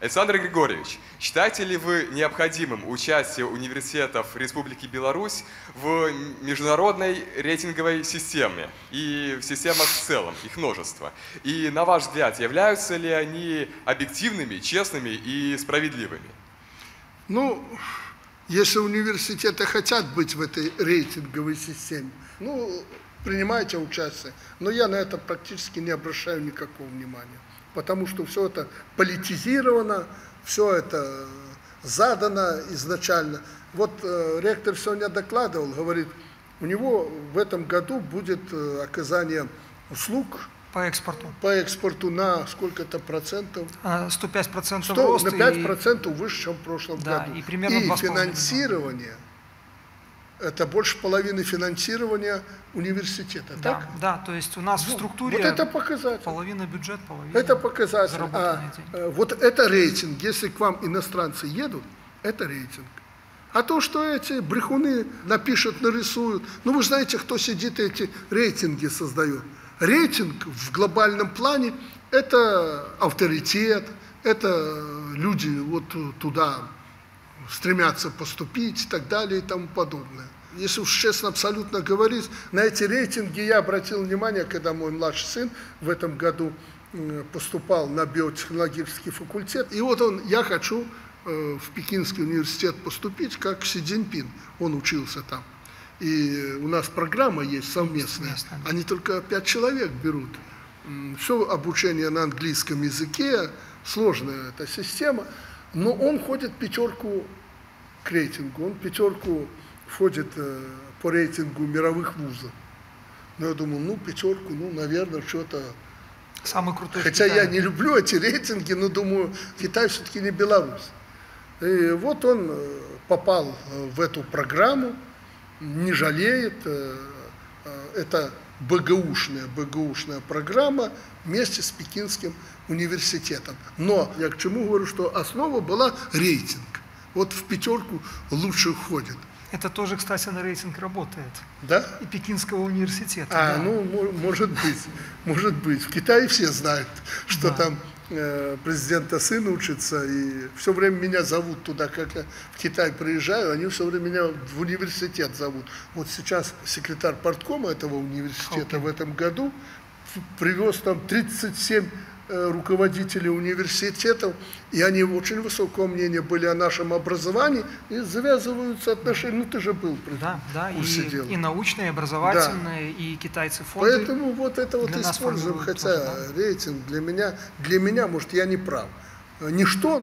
Александр Григорьевич, считаете ли вы необходимым участие университетов Республики Беларусь в международной рейтинговой системе и в системах в целом, их множество? И на ваш взгляд, являются ли они объективными, честными и справедливыми? Ну, если университеты хотят быть в этой рейтинговой системе, ну, принимайте участие. Но я на это практически не обращаю никакого внимания. Потому что все это политизировано, все это задано изначально. Вот ректор сегодня докладывал, говорит, у него в этом году будет оказание услуг по экспорту на сколько-то процентов? 105% рост. На 5% выше, чем в прошлом году. И примерно 2,5 финансирование. Это больше половины финансирования университета, да, так? Да, то есть у нас в структуре вот это показатель. Половина бюджет, половина это показатель. Деньги. Вот это рейтинг. Если к вам иностранцы едут, это рейтинг. А то, что эти брехуны напишут, нарисуют, ну вы знаете, кто сидит и эти рейтинги создает. Рейтинг в глобальном плане – это авторитет, это люди вот туда стремятся поступить и так далее и тому подобное. Если уж честно абсолютно говорить, на эти рейтинги я обратил внимание, когда мой младший сын в этом году поступал на биотехнологический факультет. И вот я хочу в Пекинский университет поступить, как Си Цзиньпин, он учился там. И у нас программа есть совместная, они только 5 человек берут. Все обучение на английском языке, сложная эта система. Но он ходит в пятерку к рейтингу, он в пятерку входит по рейтингу мировых вузов. Но я думаю, ну пятерку, ну наверное, что-то... Самый крутой. Хотя я не люблю эти рейтинги, но думаю, Китай все-таки не Беларусь. И вот он попал в эту программу, не жалеет. Это БГУшная программа вместе с Пекинским университетом. Но я к чему говорю, что основа была рейтинг. Вот в пятерку лучше входит. Это тоже, кстати, на рейтинг работает. Да? И Пекинского университета. Да. Ну, может быть. В Китае все знают, что там президента сын учится, и все время меня зовут туда, как я в Китай приезжаю, они все время меня в университет зовут. Вот сейчас секретарь парткома этого университета в этом году привез там 37 руководителей университетов, и они очень высокого мнения были о нашем образовании, и завязываются отношения. Ну, ты же был при курсе дела. И научные, и образовательные, и китайцы фонды. Поэтому вот это вот используем, хотя рейтинг для меня, может, я не прав. Ничто